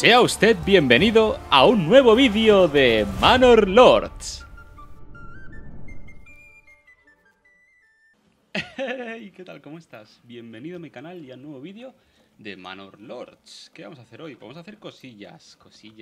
Sea usted bienvenido a un nuevo vídeo de Manor Lords. Hey, ¿qué tal? ¿Cómo estás? Bienvenido a mi canal y a un nuevo vídeo de Manor Lords. ¿Qué vamos a hacer hoy? Pues vamos a hacer cosillas.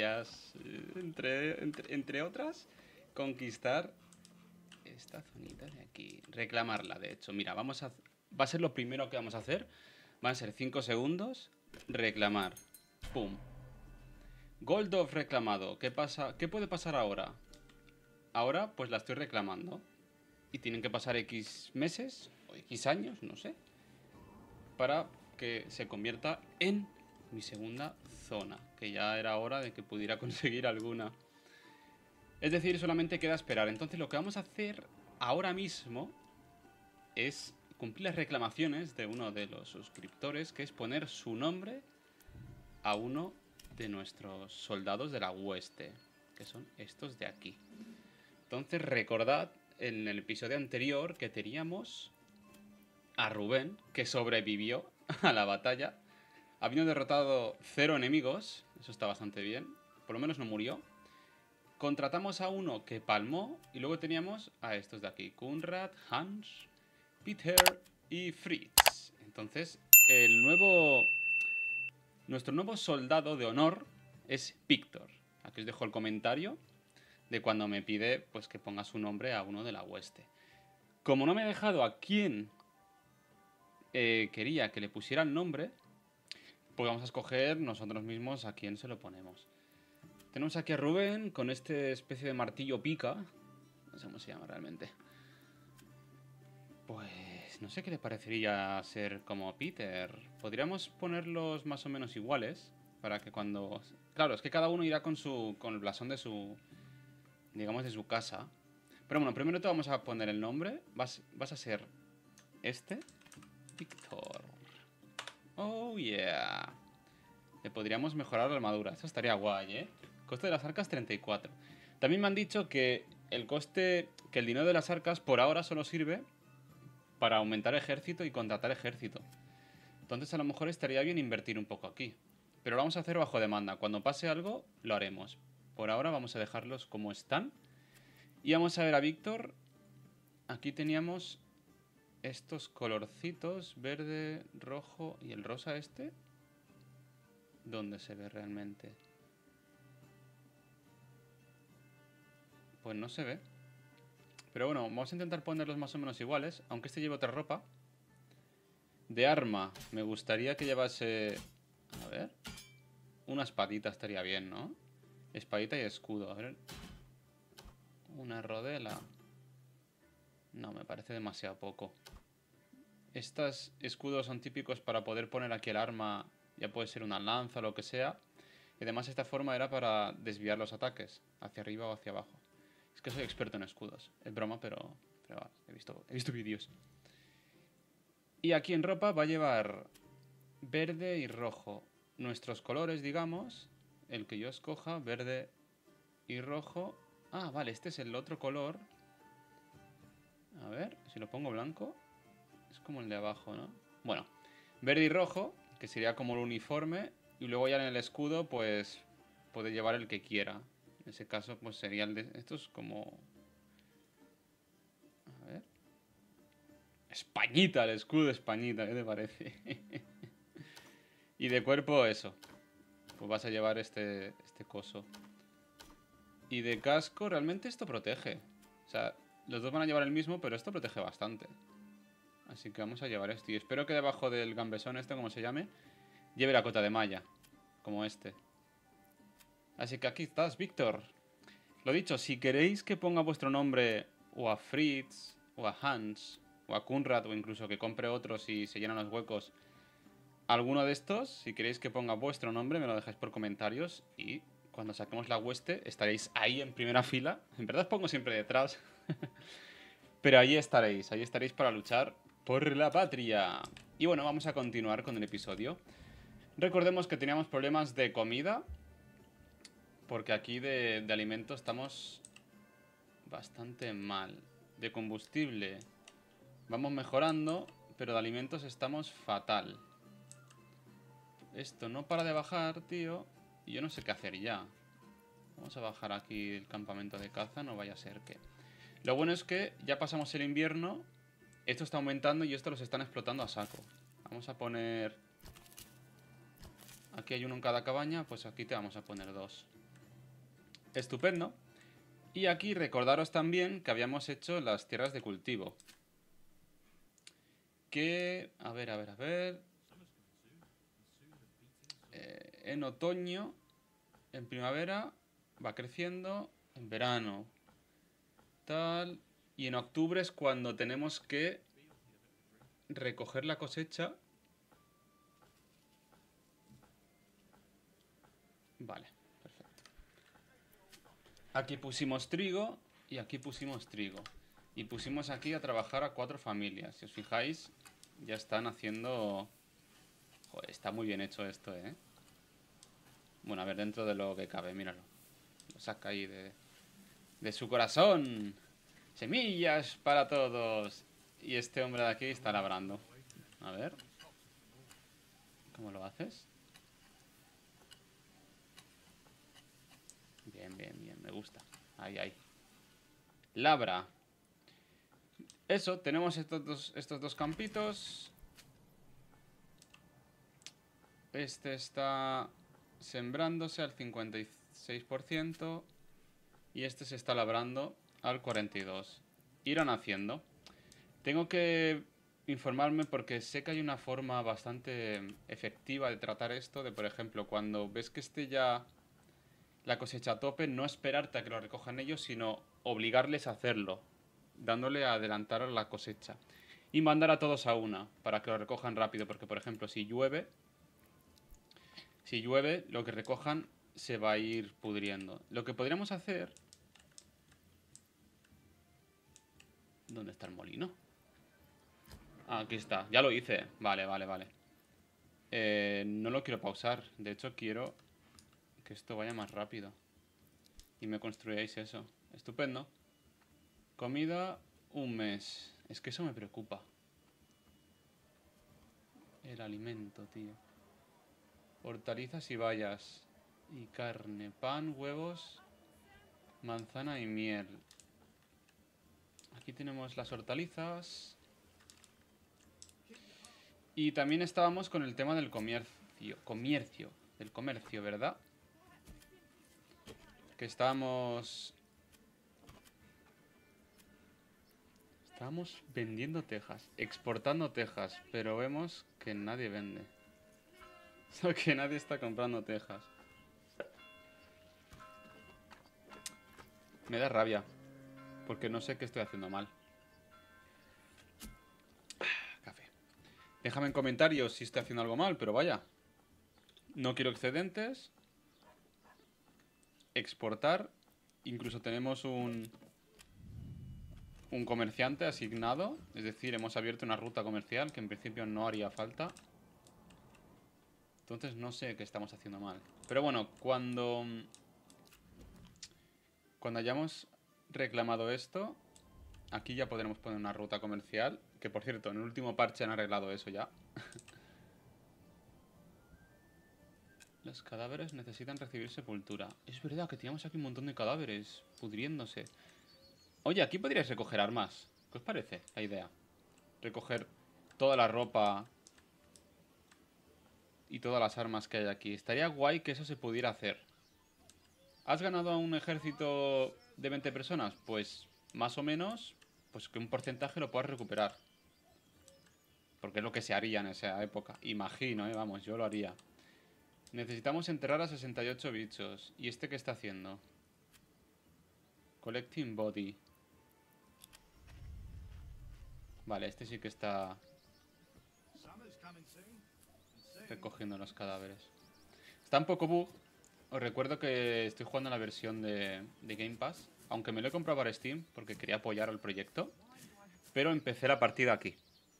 Entre otras, conquistar esta zonita de aquí. Reclamarla, de hecho. Mira, va a ser lo primero que vamos a hacer. Van a ser 5 segundos. Reclamar. Pum. Goldov reclamado. ¿Qué pasa? ¿Qué puede pasar ahora? Ahora pues la estoy reclamando. Y tienen que pasar X meses o X años, no sé, para que se convierta en mi segunda zona. Que ya era hora de que pudiera conseguir alguna. Es decir, solamente queda esperar. Entonces lo que vamos a hacer ahora mismo es cumplir las reclamaciones de uno de los suscriptores, que es poner su nombre a uno de nuestros soldados de la hueste, que son estos de aquí. Entonces recordad en el episodio anterior que teníamos a Rubén, que sobrevivió a la batalla, habiendo derrotado 0 enemigos. Eso está bastante bien, por lo menos no murió. Contratamos a uno que palmó y luego teníamos a estos de aquí, Kunrad, Hans, Peter y Fritz. Entonces nuestro nuevo soldado de honor es Víctor. Aquí os dejo el comentario de cuando me pide pues que ponga su nombre a uno de la hueste. Como no me he dejado a quién quería que le pusiera el nombre, pues vamos a escoger nosotros mismos a quién se lo ponemos. Tenemos aquí a Rubén con este especie de martillo pica. No sé cómo se llama realmente. Pues no sé qué le parecería ser como Peter. Podríamos ponerlos más o menos iguales para que cuando... Claro, es que cada uno irá con el blasón de su... digamos de su casa. Pero bueno, primero te vamos a poner el nombre. Vas a ser este. Víctor. Oh yeah. Le podríamos mejorar la armadura. Eso estaría guay, ¿eh? Coste de las arcas 34. También me han dicho que el dinero de las arcas por ahora solo sirve para aumentar ejército y contratar ejército. Entonces a lo mejor estaría bien invertir un poco aquí. Pero lo vamos a hacer bajo demanda. Cuando pase algo, lo haremos. Por ahora vamos a dejarlos como están. Y vamos a ver a Víctor. Aquí teníamos estos colorcitos, verde, rojo y el rosa este. ¿Dónde se ve realmente? Pues no se ve. Pero bueno, vamos a intentar ponerlos más o menos iguales, aunque este lleve otra ropa. De arma, me gustaría que llevase... A ver... Una espadita estaría bien, ¿no? Espadita y escudo, a ver... Una rodela... No, me parece demasiado poco. Estos escudos son típicos para poder poner aquí el arma. Ya puede ser una lanza o lo que sea. Y además esta forma era para desviar los ataques, hacia arriba o hacia abajo. Es que soy experto en escudos. Es broma, pero he visto vídeos. Y aquí en ropa va a llevar verde y rojo. Nuestros colores, digamos. El que yo escoja, verde y rojo. Ah, vale, este es el otro color. A ver, si lo pongo blanco. Es como el de abajo, ¿no? Bueno, verde y rojo, que sería como el uniforme. Y luego ya en el escudo, pues, puede llevar el que quiera. En ese caso, pues sería el de... Esto es como... A ver... Españita, el escudo de Españita, ¿qué te parece? Y de cuerpo, eso. Pues vas a llevar este coso. Y de casco, realmente esto protege. O sea, los dos van a llevar el mismo, pero esto protege bastante. Así que vamos a llevar esto. Y espero que debajo del gambesón este, como se llame, lleve la cota de malla. Como este. Así que aquí estás, Víctor. Lo dicho, si queréis que ponga vuestro nombre o a Fritz, o a Hans, o a Kunrad, o incluso que compre otros y se llenan los huecos, alguno de estos, si queréis que ponga vuestro nombre, me lo dejáis por comentarios y cuando saquemos la hueste estaréis ahí en primera fila. En verdad os pongo siempre detrás. Pero ahí estaréis para luchar por la patria. Y bueno, vamos a continuar con el episodio. Recordemos que teníamos problemas de comida, porque aquí de alimento estamos bastante mal. De combustible vamos mejorando, pero de alimentos estamos fatal. Esto no para de bajar, tío. Y yo no sé qué hacer ya. Vamos a bajar aquí el campamento de caza, no vaya a ser que... Lo bueno es que ya pasamos el invierno. Esto está aumentando y esto los están explotando a saco. Vamos a poner... Aquí hay uno en cada cabaña, pues aquí te vamos a poner 2. Estupendo. Y aquí recordaros también que habíamos hecho las tierras de cultivo. Que... A ver... en otoño, en primavera, va creciendo, en verano, tal... Y en octubre es cuando tenemos que recoger la cosecha. Vale, perfecto. Aquí pusimos trigo y aquí pusimos trigo. Y pusimos aquí a trabajar a 4 familias. Si os fijáis, ya están haciendo... Joder, está muy bien hecho esto, ¿eh? Bueno, a ver, dentro de lo que cabe, míralo. Lo saca ahí de su corazón. Semillas para todos. Y este hombre de aquí está labrando. A ver. ¿Cómo lo haces? Bien, me gusta. Ahí. Labra. Eso, tenemos estos dos campitos. Este está sembrándose al 56%. Y este se está labrando al 42%. Irán haciendo. Tengo que informarme porque sé que hay una forma bastante efectiva de tratar esto. De, por ejemplo, cuando ves que esté ya la cosecha a tope, no esperarte a que lo recojan ellos, sino obligarles a hacerlo, dándole a adelantar la cosecha. Y mandar a todos a una, para que lo recojan rápido. Porque, por ejemplo, si llueve, lo que recojan se va a ir pudriendo. Lo que podríamos hacer... ¿Dónde está el molino? Ah, aquí está. Ya lo hice. Vale. No lo quiero pausar. De hecho, quiero que esto vaya más rápido. Y me construyáis eso. Estupendo. Comida, 1 mes. Es que eso me preocupa. El alimento, tío. Hortalizas y bayas. Y carne, pan, huevos, manzana y miel. Aquí tenemos las hortalizas. Y también estábamos con el tema del comercio. Del comercio, ¿verdad? Que estábamos vendiendo tejas, exportando tejas, pero vemos que nadie vende. O sea, que nadie está comprando tejas. Me da rabia, porque no sé qué estoy haciendo mal. Café. Déjame en comentarios si estoy haciendo algo mal, pero vaya. No quiero excedentes. Exportar. Incluso tenemos un comerciante asignado. Es decir, hemos abierto una ruta comercial que en principio no haría falta. Entonces no sé qué estamos haciendo mal. Pero bueno, cuando hayamos reclamado esto, aquí ya podremos poner una ruta comercial. Que por cierto, en el último parche han arreglado eso ya. Los cadáveres necesitan recibir sepultura. Es verdad que teníamos aquí un montón de cadáveres pudriéndose. Oye, aquí podríais recoger armas. ¿Qué os parece la idea? Recoger toda la ropa y todas las armas que hay aquí. Estaría guay que eso se pudiera hacer. ¿Has ganado a un ejército de 20 personas? Pues más o menos, pues que un porcentaje lo puedas recuperar. Porque es lo que se haría en esa época. Imagino, vamos, yo lo haría. Necesitamos enterrar a 68 bichos. ¿Y este qué está haciendo? Collecting body. Vale, este sí que está recogiendo los cadáveres. Está un poco bug. Os recuerdo que estoy jugando en la versión de Game Pass. Aunque me lo he comprado para Steam porque quería apoyar al proyecto. Pero empecé la partida aquí.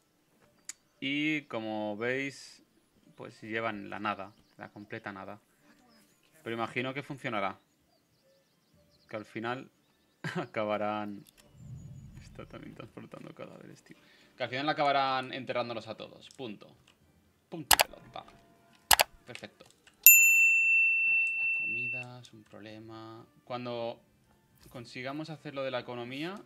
Y como veis, pues llevan la nada. La completa nada. Pero imagino que funcionará. Que al final acabarán... Está también transportando cadáveres, tío. Que al final acabarán enterrándolos a todos. Punto. Punto y pelota. Perfecto. Vale, comida es un problema. Cuando consigamos hacer lo de la economía...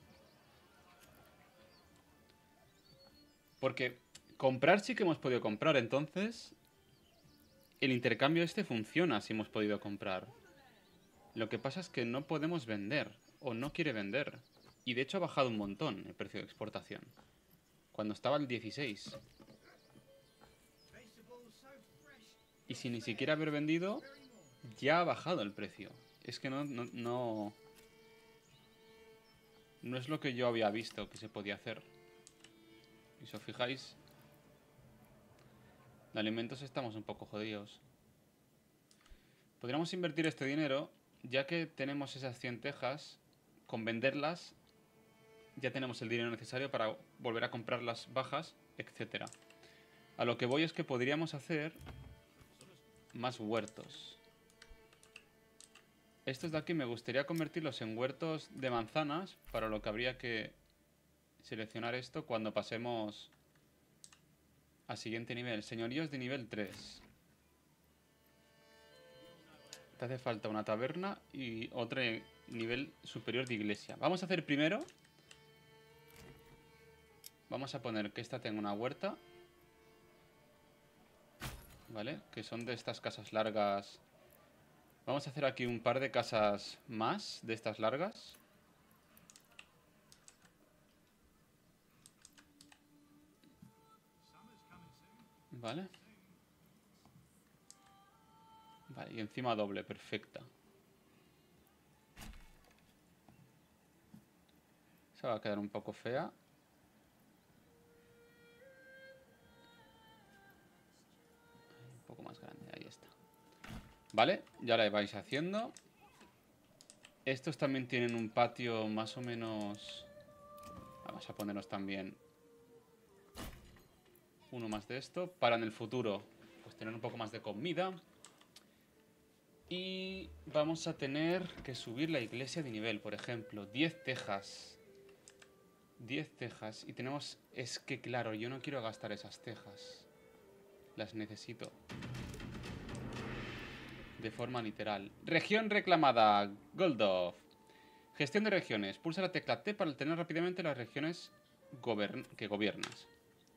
Porque comprar sí que hemos podido comprar, entonces... El intercambio este funciona si hemos podido comprar. Lo que pasa es que no podemos vender. O no quiere vender. Y de hecho ha bajado un montón el precio de exportación. Cuando estaba al 16. Y sin ni siquiera haber vendido, ya ha bajado el precio. Es que no es lo que yo había visto que se podía hacer. Y si os fijáis, de alimentos estamos un poco jodidos. Podríamos invertir este dinero, ya que tenemos esas 100 tejas, con venderlas ya tenemos el dinero necesario para volver a comprar las bajas, etcétera. A lo que voy es que podríamos hacer más huertos. Estos de aquí me gustaría convertirlos en huertos de manzanas, para lo que habría que seleccionar esto cuando pasemos al siguiente nivel. Señoríos de nivel 3. Te hace falta una taberna y otro nivel superior de iglesia. Vamos a hacer primero... Vamos a poner que esta tenga una huerta. ¿Vale? Que son de estas casas largas. Vamos a hacer aquí un par de casas más de estas largas. ¿Vale? Vale, y encima doble, perfecta. Esa va a quedar un poco fea. Un poco más grande, ahí está. Vale, ya la vais haciendo. Estos también tienen un patio más o menos... Vamos a ponernos también uno más de esto. Para en el futuro, pues tener un poco más de comida. Y vamos a tener que subir la iglesia de nivel, por ejemplo. 10 tejas. 10 tejas. Y tenemos... Es que claro, yo no quiero gastar esas tejas. Las necesito. De forma literal. Región reclamada. Goldov. Gestión de regiones. Pulsa la tecla T para obtener rápidamente las regiones que gobiernas.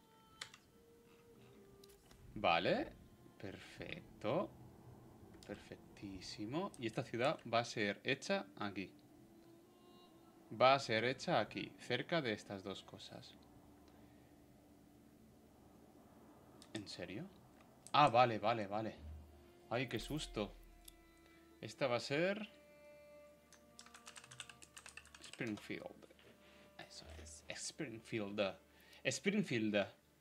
Vale. Perfecto. Perfectísimo. Y esta ciudad va a ser hecha aquí. Va a ser hecha aquí. Cerca de estas dos cosas. ¿En serio? Ah, vale, vale, vale. Ay, qué susto. Esta va a ser... Springfield. Eso es. Springfield. Springfield.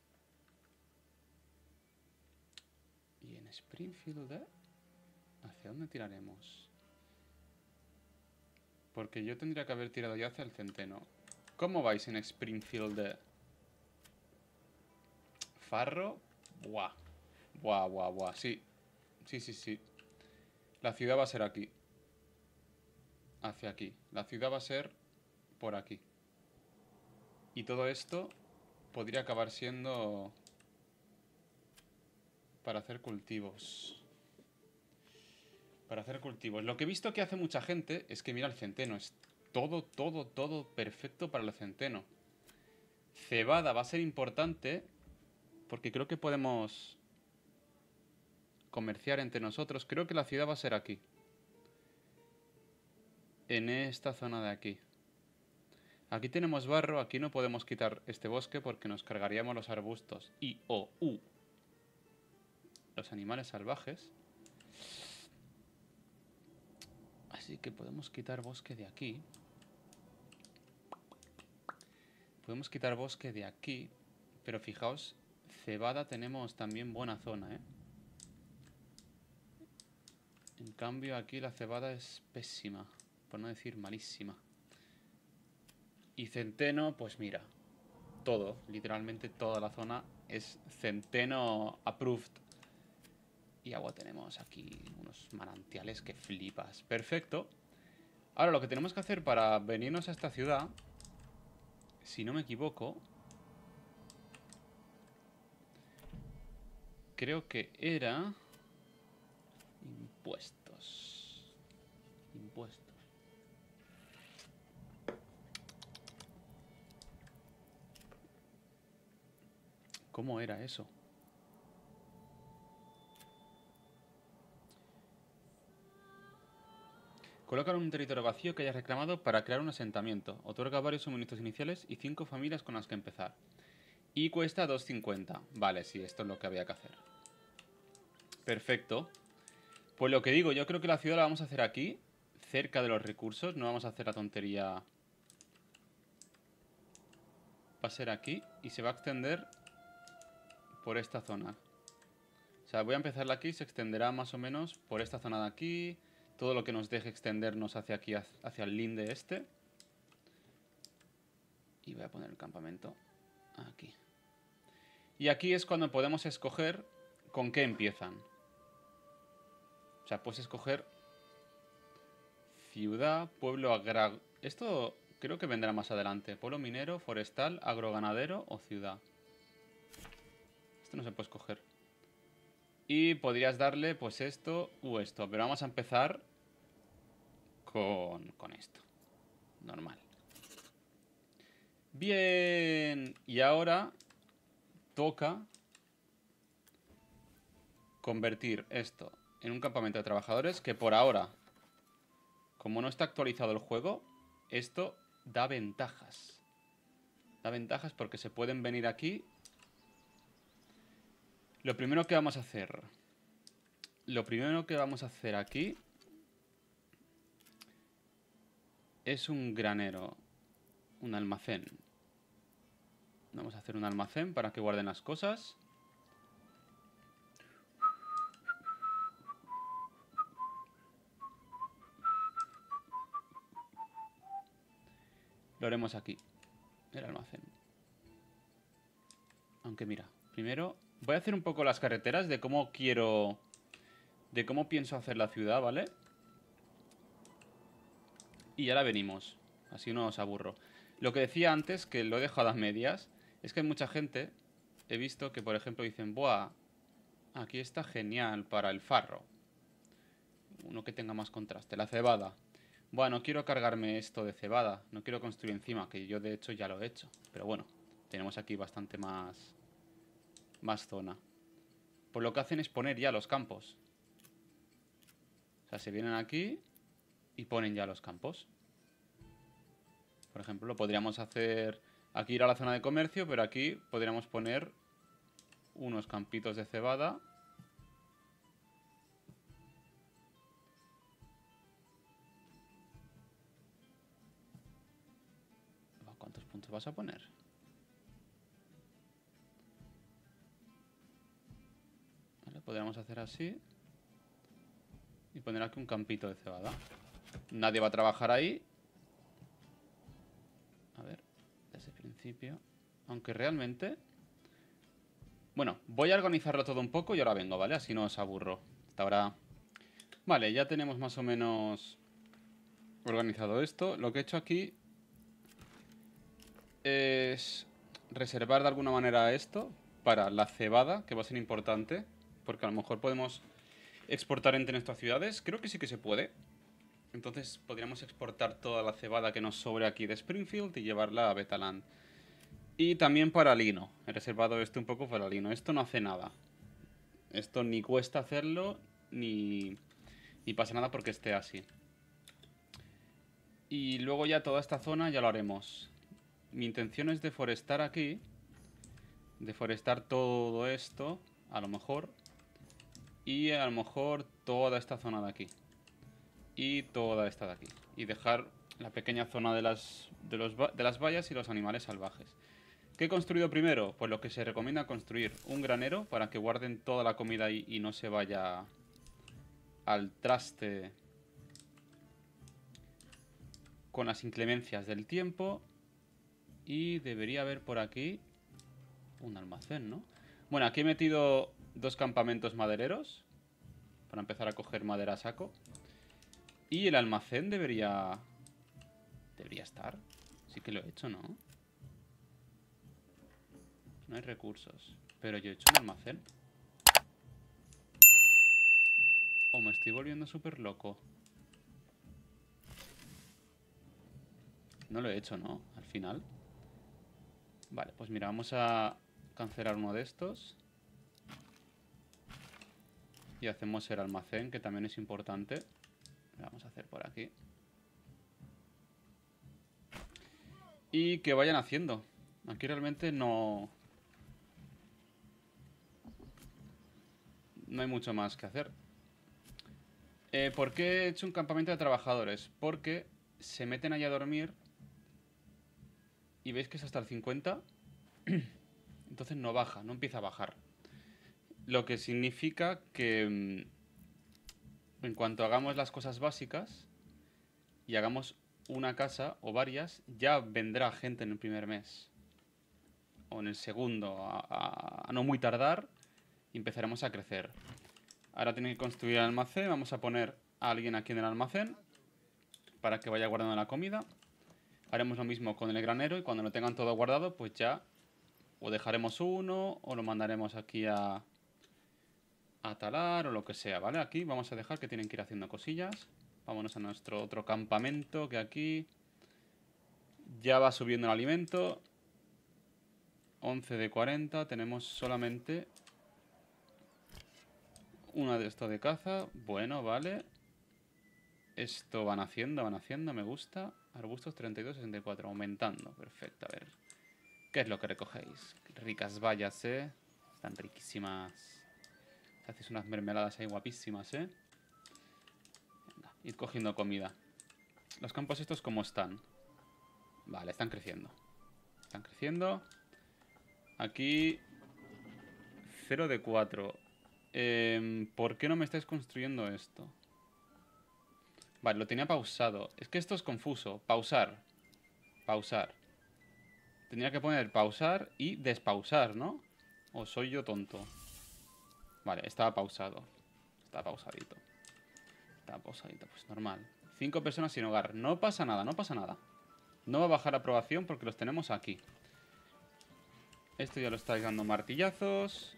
Y en Springfield... ¿Hacia dónde tiraremos? Porque yo tendría que haber tirado ya hacia el centeno. ¿Cómo vais en Springfield? Farro. Buah. Buah, buah, buah. Sí. Sí, sí, sí. La ciudad va a ser aquí. Hacia aquí. La ciudad va a ser por aquí. Y todo esto podría acabar siendo para hacer cultivos. Para hacer cultivos. Lo que he visto que hace mucha gente es que mira el centeno. Es todo, todo, todo perfecto para el centeno. Cebada va a ser importante porque creo que podemos comerciar entre nosotros. Creo que la ciudad va a ser aquí. En esta zona de aquí. Aquí tenemos barro. Aquí no podemos quitar este bosque porque nos cargaríamos los arbustos. Y los animales salvajes. Así que podemos quitar bosque de aquí. Podemos quitar bosque de aquí. Pero fijaos, cebada tenemos también buena zona, ¿eh? En cambio aquí la cebada es pésima, por no decir malísima. Y centeno, pues mira, todo, literalmente toda la zona es centeno approved. Y agua tenemos aquí unos manantiales que flipas. Perfecto. Ahora lo que tenemos que hacer para venirnos a esta ciudad, si no me equivoco, creo que era impuestos. puesto. ¿Cómo era eso? Coloca un territorio vacío que hayas reclamado para crear un asentamiento. Otorga varios suministros iniciales y 5 familias con las que empezar. Y cuesta 2,50. Vale, sí, esto es lo que había que hacer. Perfecto. Pues lo que digo, yo creo que la ciudad la vamos a hacer aquí, cerca de los recursos. No vamos a hacer la tontería. Va a ser aquí y se va a extender por esta zona. O sea, voy a empezarla aquí, se extenderá más o menos por esta zona de aquí. Todo lo que nos deje extendernos hacia aquí, hacia el linde este. Y voy a poner el campamento aquí. Y aquí es cuando podemos escoger con qué empiezan. O sea, puedes escoger ciudad, pueblo agrícola. Esto creo que vendrá más adelante. Pueblo minero, forestal, agroganadero o ciudad. Esto no se puede escoger. Y podrías darle pues esto u esto. Pero vamos a empezar con esto. Normal. Bien. Y ahora toca convertir esto en un campamento de trabajadores que por ahora, como no está actualizado el juego, esto da ventajas. Da ventajas porque se pueden venir aquí. Lo primero que vamos a hacer aquí es un granero, un almacén. Vamos a hacer un almacén para que guarden las cosas. Lo haremos aquí, el almacén. Aunque mira, primero voy a hacer un poco las carreteras de cómo quiero... De cómo pienso hacer la ciudad, ¿vale? Y ahora venimos. Así no os aburro. Lo que decía antes, que lo he dejado a medias, es que hay mucha gente, he visto que por ejemplo dicen, buah, aquí está genial para el farro. Uno que tenga más contraste. La cebada. Bueno, no quiero cargarme esto de cebada. No quiero construir encima, que yo de hecho ya lo he hecho. Pero bueno, tenemos aquí bastante más zona. Pues lo que hacen es poner ya los campos. O sea, se vienen aquí y ponen ya los campos. Por ejemplo, lo podríamos hacer... Aquí ir a la zona de comercio, pero aquí podríamos poner unos campitos de cebada. ¿Cuántos puntos vas a poner? Vale, podríamos hacer así. Y poner aquí un campito de cebada. Nadie va a trabajar ahí. A ver, desde el principio. Aunque realmente... Bueno, voy a organizarlo todo un poco y ahora vengo, ¿vale? Así no os aburro. Hasta ahora... Vale, ya tenemos más o menos organizado esto. Lo que he hecho aquí es reservar de alguna manera esto para la cebada, que va a ser importante. Porque a lo mejor podemos exportar entre nuestras ciudades. Creo que sí que se puede. Entonces podríamos exportar toda la cebada que nos sobre aquí de Springfield y llevarla a Betaland. Y también para lino. He reservado esto un poco para lino. Esto no hace nada. Esto ni cuesta hacerlo, ni pasa nada porque esté así. Y luego ya toda esta zona ya lo haremos. Mi intención es deforestar aquí. Deforestar todo esto, a lo mejor. Y a lo mejor toda esta zona de aquí. Y toda esta de aquí. Y dejar la pequeña zona de las vallas y los animales salvajes. ¿Qué he construido primero? Pues lo que se recomienda construir un granero para que guarden toda la comida ahí y no se vaya al traste con las inclemencias del tiempo. Y debería haber por aquí un almacén, ¿no? Bueno, aquí he metido 2 campamentos madereros para empezar a coger madera a saco. Y el almacén debería estar. Sí que lo he hecho, ¿no? No hay recursos. Pero yo he hecho un almacén. ¿O me estoy volviendo súper loco? No lo he hecho, ¿no? Al final. Vale, pues mira, vamos a cancelar uno de estos. Y hacemos el almacén, que también es importante. Lo vamos a hacer por aquí. Y que vayan haciendo. Aquí realmente no hay mucho más que hacer. ¿Por qué he hecho un campamento de trabajadores? Porque se meten allá a dormir. Y veis que es hasta el 50. Entonces no baja, no empieza a bajar. Lo que significa que en cuanto hagamos las cosas básicas y hagamos una casa o varias, ya vendrá gente en el primer mes. O en el segundo, a no muy tardar, y empezaremos a crecer. Ahora tienen que construir el almacén. Vamos a poner a alguien aquí en el almacén para que vaya guardando la comida. Haremos lo mismo con el granero y cuando lo tengan todo guardado, pues ya o dejaremos uno o lo mandaremos aquí a talar o lo que sea, ¿vale? Aquí vamos a dejar que tienen que ir haciendo cosillas. Vámonos a nuestro otro campamento, que aquí ya va subiendo el alimento. 11 de 40, tenemos solamente una de esto de caza. Bueno, vale. Esto van haciendo, me gusta. Arbustos 32, 64, aumentando. Perfecto, a ver. ¿Qué es lo que recogéis? Ricas bayas, ¿eh? Están riquísimas. Hacéis unas mermeladas ahí guapísimas, ¿eh? Venga, id cogiendo comida. Los campos estos, ¿cómo están? Vale, están creciendo. Están creciendo. Aquí 0 de 4. ¿Por qué no me estáis construyendo esto? Vale, lo tenía pausado. Es que esto es confuso. Pausar. Pausar. Tendría que poner pausar y despausar, ¿no? ¿O soy yo tonto? Vale, estaba pausado. Estaba pausadito. Estaba pausadito, pues normal. 5 personas sin hogar. No pasa nada, no pasa nada. No va a bajar la aprobación porque los tenemos aquí. Esto ya lo estáis dando martillazos.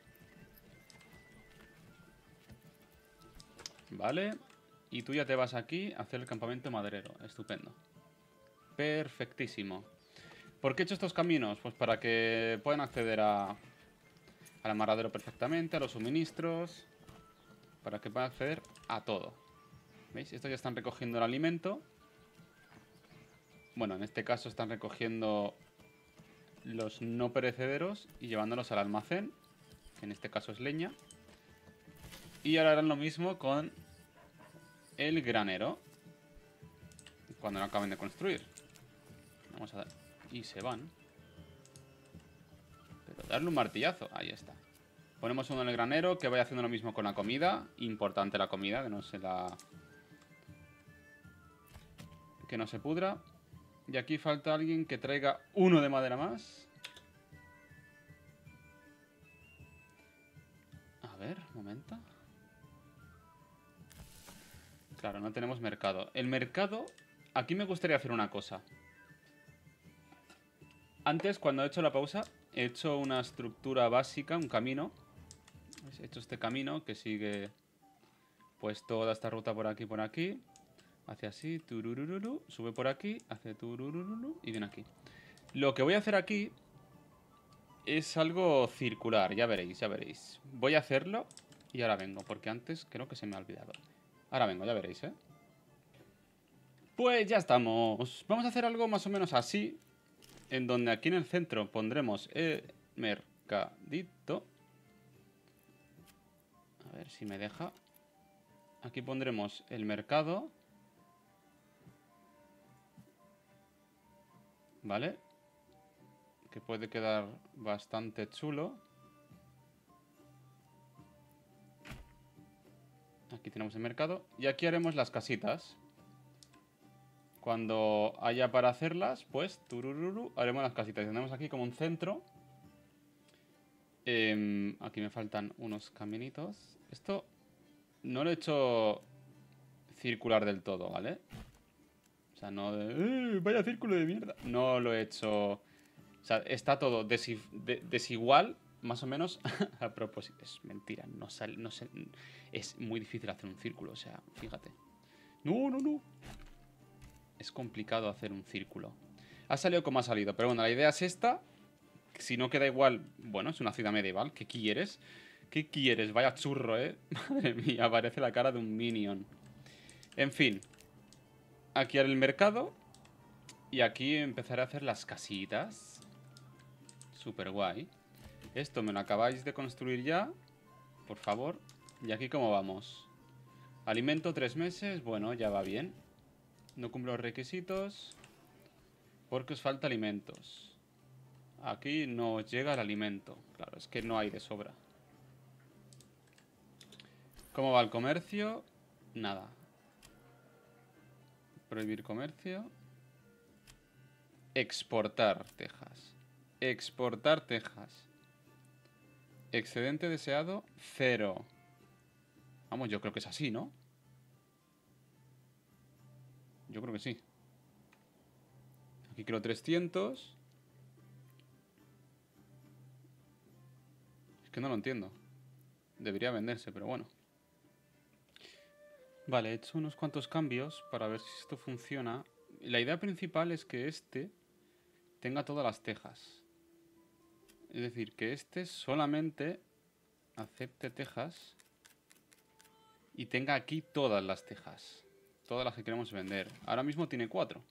Vale. Y tú ya te vas aquí a hacer el campamento maderero. Estupendo. Perfectísimo. ¿Por qué he hecho estos caminos? Pues para que puedan acceder al amarradero perfectamente, a los suministros. Para que puedan acceder a todo. ¿Veis? Estos ya están recogiendo el alimento. Bueno, en este caso están recogiendo los no perecederos y llevándolos al almacén, que en este caso es leña. Y ahora harán lo mismo con el granero cuando lo acaben de construir. Vamos a dar. Y se van. Pero darle un martillazo. Ahí está. Ponemos uno en el granero que vaya haciendo lo mismo con la comida. Importante la comida, que no se la... que no se pudra. Y aquí falta alguien que traiga uno de madera más. A ver, un momento. Claro, no tenemos mercado. El mercado... Aquí me gustaría hacer una cosa. Antes, cuando he hecho la pausa, he hecho una estructura básica, un camino. He hecho este camino que sigue pues toda esta ruta por aquí. Hace así, tururururu, sube por aquí, hace tururururu y viene aquí. Lo que voy a hacer aquí es algo circular, ya veréis, ya veréis. Voy a hacerlo y ahora vengo, porque antes creo que se me ha olvidado. Ahora vengo, ya veréis, ¿eh? Pues ya estamos. Vamos a hacer algo más o menos así, en donde aquí en el centro pondremos el mercadito. A ver si me deja. Aquí pondremos el mercado. ¿Vale? Que puede quedar bastante chulo. Aquí tenemos el mercado. Y aquí haremos las casitas. Cuando haya para hacerlas, pues turururu, haremos las casitas. Tenemos aquí como un centro. Aquí me faltan unos caminitos. Esto no lo he hecho circular del todo, ¿vale? O sea, no de... vaya círculo de mierda. No lo he hecho... O sea, está todo desigual, más o menos, a propósito. Es mentira, no sale... No sé, es muy difícil hacer un círculo, o sea, fíjate. No. Es complicado hacer un círculo. Ha salido como ha salido. Pero bueno, la idea es esta. Si no queda igual... Bueno, es una ciudad medieval. ¿Qué quieres? ¿Qué quieres? Vaya churro, ¿eh? Madre mía, parece la cara de un minion. En fin. Aquí haré el mercado. Y aquí empezaré a hacer las casitas. Súper guay. Esto me lo acabáis de construir ya. Por favor. ¿Y aquí cómo vamos? Alimento 3 meses. Bueno, ya va bien. No cumplo los requisitos. Porque os falta alimentos. Aquí no os llega el alimento. Claro, es que no hay de sobra. ¿Cómo va el comercio? Nada. Prohibir comercio. Exportar tejas. Exportar tejas. Excedente deseado, 0. Vamos, yo creo que es así, ¿no? Yo creo que sí. Aquí quiero 300. Es que no lo entiendo. Debería venderse, pero bueno. Vale, he hecho unos cuantos cambios para ver si esto funciona. La idea principal es que este tenga todas las tejas. Es decir, que este solamente acepte tejas y tenga aquí todas las tejas. Todas las que queremos vender. Ahora mismo tiene 4.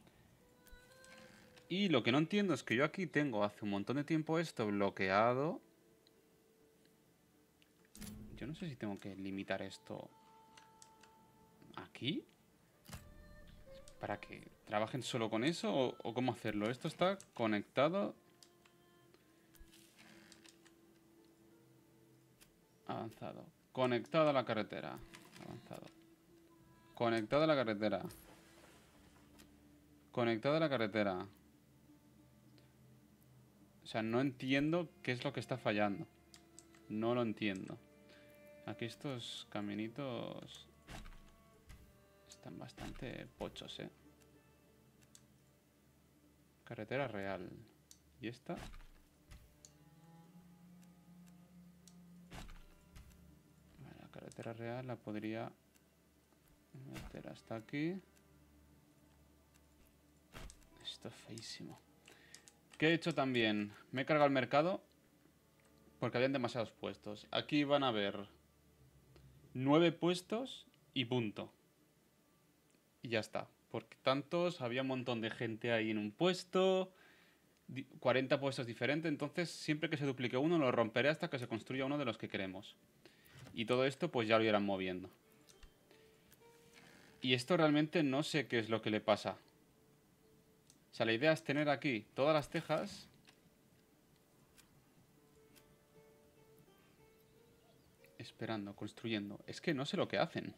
Y lo que no entiendo es que yo aquí tengo hace un montón de tiempo esto bloqueado. Yo no sé si tengo que limitar esto aquí para que trabajen solo con eso o cómo hacerlo. Esto está conectado. Avanzado. Conectado a la carretera. Avanzado. Conectado a la carretera. Conectado a la carretera. O sea, no entiendo qué es lo que está fallando. No lo entiendo. Aquí estos caminitos están bastante pochos, ¿eh? Carretera real. ¿Y esta? Vale, la carretera real la podría meter hasta aquí. Esto es feísimo. ¿Qué he hecho también? Me he cargado el mercado porque habían demasiados puestos. Aquí van a haber 9 puestos y punto. Y ya está. Porque tantos, había un montón de gente ahí en un puesto, 40 puestos diferentes, entonces siempre que se duplique uno lo romperé hasta que se construya uno de los que queremos. Y todo esto pues ya lo irán moviendo. Y esto realmente no sé qué es lo que le pasa. O sea, la idea es tener aquí todas las tejas. Esperando, construyendo. Es que no sé lo que hacen.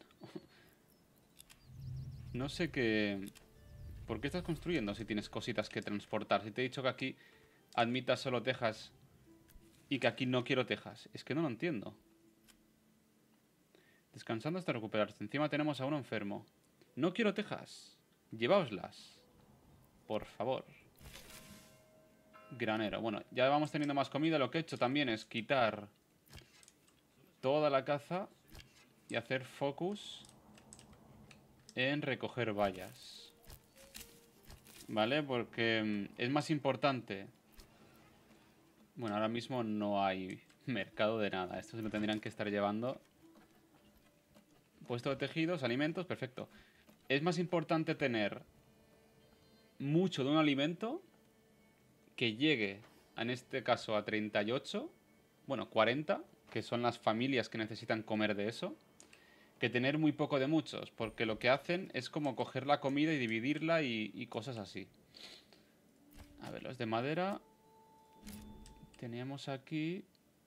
No sé qué... ¿Por qué estás construyendo si tienes cositas que transportar? Si te he dicho que aquí admitas solo tejas y que aquí no quiero tejas. Es que no lo entiendo. Descansando hasta recuperarse. Encima tenemos a uno enfermo. No quiero tejas. Lleváoslas. Por favor. Granero. Bueno, ya vamos teniendo más comida. Lo que he hecho también es quitar toda la caza y hacer focus en recoger bayas. ¿Vale? Porque es más importante. Bueno, ahora mismo no hay mercado de nada. Esto se lo tendrían que estar llevando. Puesto de tejidos, alimentos, perfecto. Es más importante tener mucho de un alimento que llegue, en este caso, a 38, bueno, 40, que son las familias que necesitan comer de eso, que tener muy poco de muchos, porque lo que hacen es como coger la comida y dividirla y cosas así. A ver, los de madera. Teníamos aquí...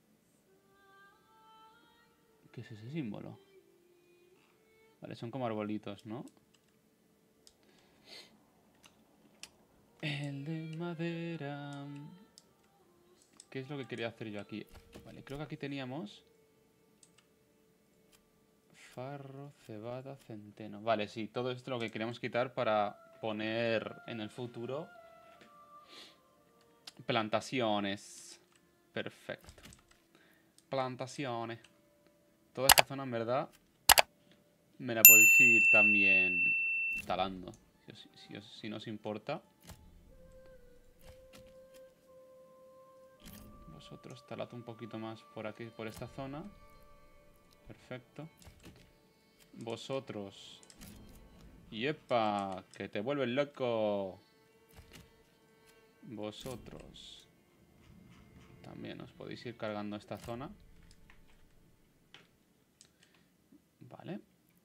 ¿Qué es ese símbolo? Vale, son como arbolitos, ¿no? El de madera... ¿Qué es lo que quería hacer yo aquí? Vale, creo que aquí teníamos... Farro, cebada, centeno. Vale, sí, todo esto es lo que queremos quitar para poner en el futuro plantaciones. Perfecto. Plantaciones. Toda esta zona, en verdad, me la podéis ir también talando. Si no os importa. Vosotros talad un poquito más por aquí, por esta zona. Perfecto. Vosotros... ¡Yepa! ¡Que te vuelves loco! Vosotros... También os podéis ir cargando esta zona. Vale.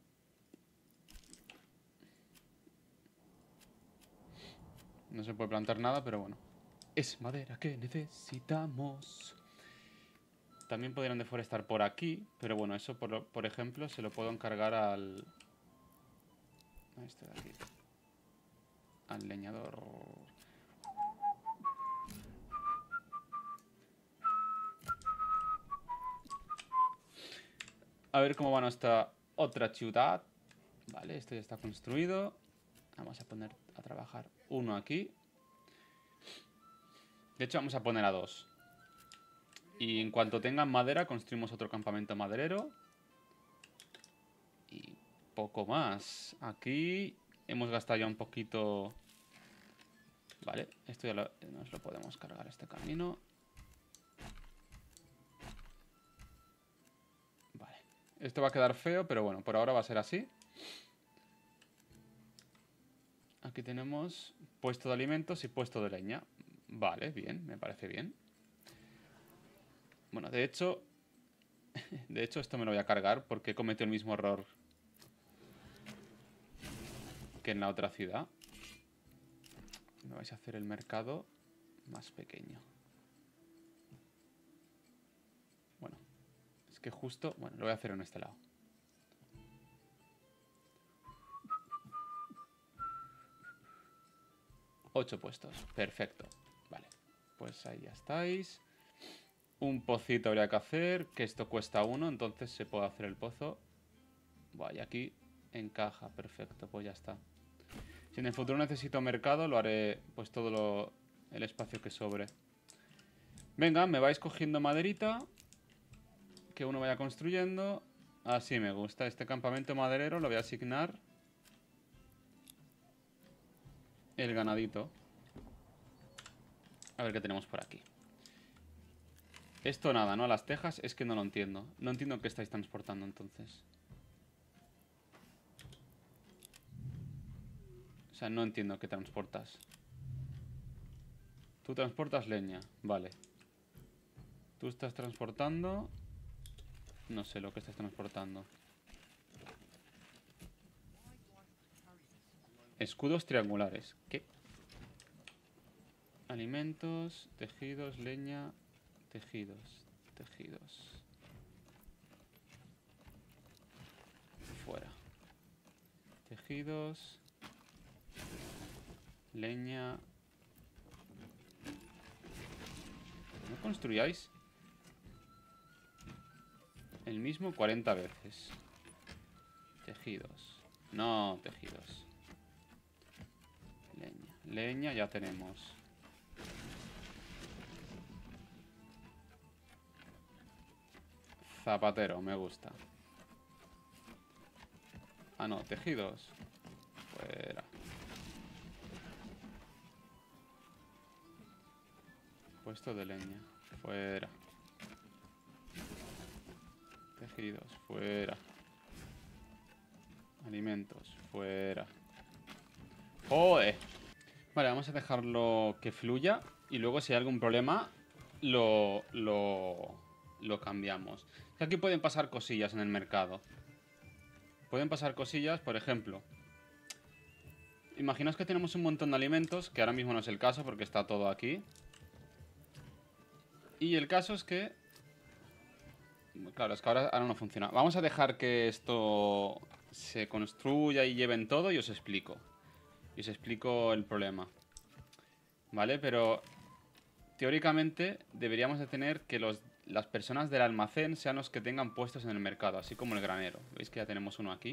No se puede plantar nada, pero bueno. Es madera que necesitamos. También podrían deforestar por aquí, pero bueno, eso por ejemplo se lo puedo encargar al... a este de aquí. Al leñador. A ver cómo va nuestra otra ciudad. Vale, esto ya está construido. Vamos a poner a trabajar uno aquí. De hecho, vamos a poner a 2. Y en cuanto tengan madera, construimos otro campamento maderero. Y poco más. Aquí hemos gastado ya un poquito. Vale, esto ya nos lo podemos cargar este camino. Vale. Esto va a quedar feo, pero bueno, por ahora va a ser así. Aquí tenemos puesto de alimentos y puesto de leña. Vale, bien, me parece bien. Bueno, de hecho esto me lo voy a cargar porque he cometido el mismo error que en la otra ciudad. Me vais a hacer el mercado más pequeño. Bueno, es que justo... Bueno, lo voy a hacer en este lado. Ocho puestos, perfecto. Vale, pues ahí ya estáis. Un pocito habría que hacer, que esto cuesta 1, entonces se puede hacer el pozo. Vaya, aquí encaja, perfecto, pues ya está. Si en el futuro necesito mercado, lo haré pues todo el espacio que sobre. Venga, me vais cogiendo maderita, que uno vaya construyendo. Así me gusta, este campamento maderero lo voy a asignar el ganadito. A ver qué tenemos por aquí. Esto nada, ¿no? Las tejas es que no lo entiendo. No entiendo qué estáis transportando entonces. O sea, no entiendo qué transportas. Tú transportas leña, vale. Tú estás transportando... No sé lo que estás transportando. Escudos triangulares. ¿Qué? Alimentos, tejidos, leña, tejidos, tejidos. Fuera. Tejidos. Leña. ¿No construyáis el mismo 40 veces? Tejidos. No, tejidos. Leña. Leña ya tenemos. Zapatero, me gusta. Ah, no, tejidos. Fuera. Puesto de leña. Fuera. Tejidos. Fuera. Alimentos. Fuera. ¡Joder! Vale, vamos a dejarlo que fluya. Y luego si hay algún problema, lo cambiamos. Aquí pueden pasar cosillas en el mercado. Pueden pasar cosillas, por ejemplo. Imaginaos que tenemos un montón de alimentos, que ahora mismo no es el caso porque está todo aquí. Y el caso es que... Claro, es que ahora no funciona. Vamos a dejar que esto se construya y lleven todo y os explico. Y os explico el problema. ¿Vale? Pero teóricamente deberíamos de tener que las personas del almacén sean los que tengan puestos en el mercado, así como el granero. ¿Veis que ya tenemos uno aquí?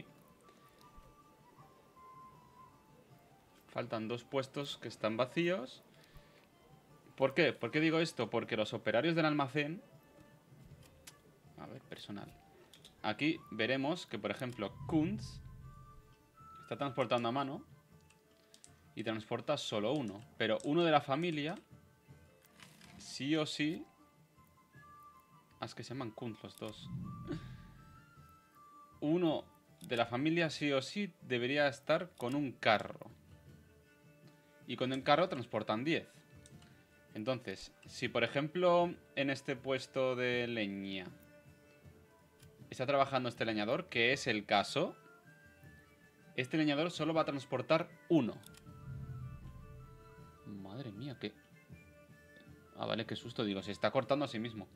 Faltan 2 puestos que están vacíos. ¿Por qué? ¿Por qué digo esto? Porque los operarios del almacén... A ver, personal. Aquí veremos que, por ejemplo, Kunz está transportando a mano y transporta solo uno. Pero uno de la familia, sí o sí, es que se llaman Kunt los dos. Uno de la familia sí o sí debería estar con un carro. Y con el carro transportan 10. Entonces, si por ejemplo en este puesto de leña está trabajando este leñador, que es el caso, este leñador solo va a transportar 1. Madre mía, qué... Ah, vale, qué susto, digo, se está cortando a sí mismo.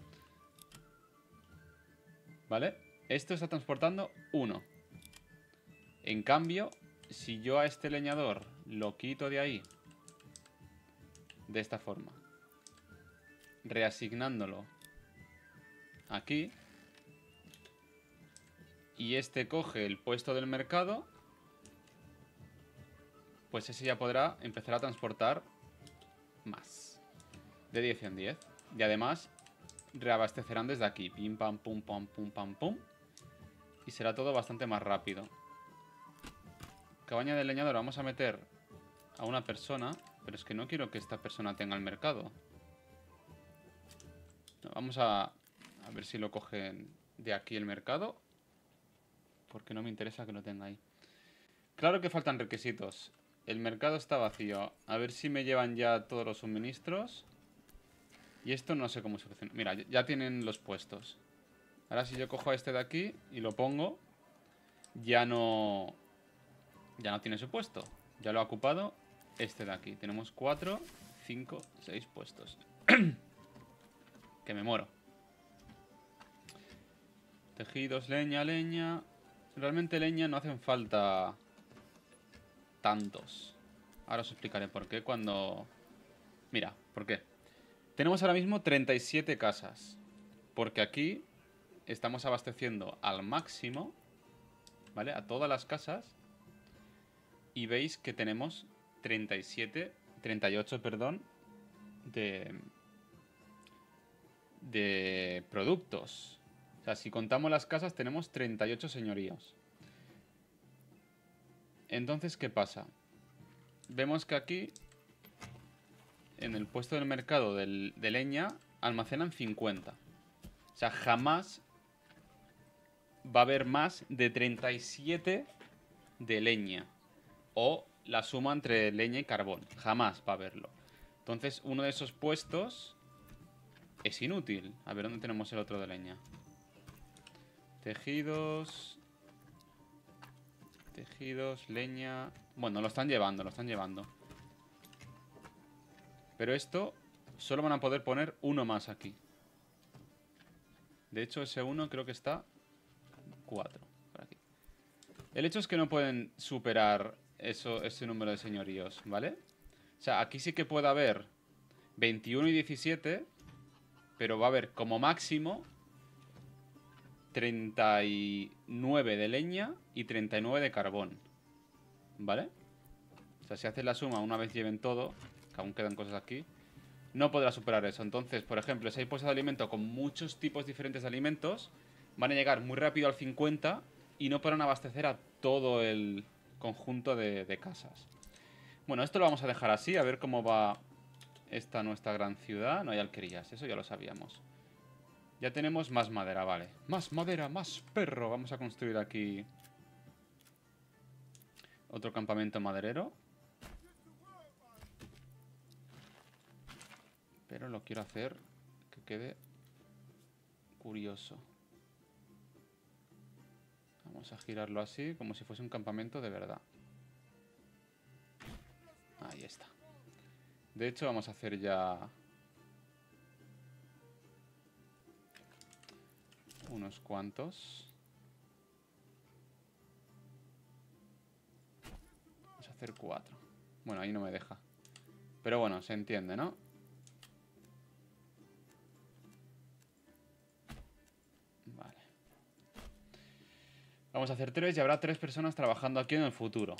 ¿Vale? Esto está transportando 1. En cambio, si yo a este leñador lo quito de ahí, de esta forma, reasignándolo aquí, y este coge el puesto del mercado, pues ese ya podrá empezar a transportar más. De 10 en 10. Y además reabastecerán desde aquí. Pim, pam, pum, pam, pum, pam, pum. Y será todo bastante más rápido. Cabaña del leñador. Vamos a meter a una persona. Pero es que no quiero que esta persona tenga el mercado. No, vamos a ver si lo cogen de aquí el mercado. Porque no me interesa que lo tenga ahí. Claro que faltan requisitos. El mercado está vacío. A ver si me llevan ya todos los suministros. Y esto no sé cómo solucionar. Mira, ya tienen los puestos. Ahora si yo cojo a este de aquí y lo pongo, ya no tiene su puesto. Ya lo ha ocupado este de aquí. Tenemos 4, 5, 6 puestos. Que me muero. Tejidos, leña, leña. Realmente leña no hacen falta tantos. Ahora os explicaré por qué cuando... Mira, ¿por qué? Tenemos ahora mismo 37 casas. Porque aquí estamos abasteciendo al máximo, ¿vale? A todas las casas. Y veis que tenemos 38, perdón, de productos. O sea, si contamos las casas tenemos 38 señoríos. Entonces, ¿qué pasa? Vemos que aquí, en el puesto del mercado de leña, almacenan 50. O sea, jamás va a haber más de 37 de leña. O la suma entre leña y carbón. Jamás va a haberlo. Entonces, uno de esos puestos es inútil. A ver, ¿dónde tenemos el otro de leña? Tejidos... Tejidos, leña... Bueno, lo están llevando, lo están llevando. Pero esto solo van a poder poner uno más aquí. De hecho, ese uno creo que está 4 por aquí. El hecho es que no pueden superar ese número de señoríos, ¿vale? O sea, aquí sí que puede haber 21 y 17, pero va a haber como máximo 39 de leña y 39 de carbón, ¿vale? O sea, si haces la suma una vez lleven todo, que aún quedan cosas aquí, no podrá superar eso. Entonces, por ejemplo, si hay puestos de alimento con muchos tipos diferentes de alimentos, van a llegar muy rápido al 50 y no podrán abastecer a todo el conjunto de casas. Bueno, esto lo vamos a dejar así, a ver cómo va esta nuestra gran ciudad. No hay alquerías, eso ya lo sabíamos. Ya tenemos más madera, vale. Más madera, más perro. Vamos a construir aquí otro campamento maderero. Pero lo quiero hacer que quede curioso. Vamos a girarlo así, como si fuese un campamento de verdad. Ahí está. De hecho, vamos a hacer ya unos cuantos. Vamos a hacer 4. Bueno, ahí no me deja. Pero bueno, se entiende, ¿no? Vale. Vamos a hacer 3 y habrá 3 personas trabajando aquí en el futuro.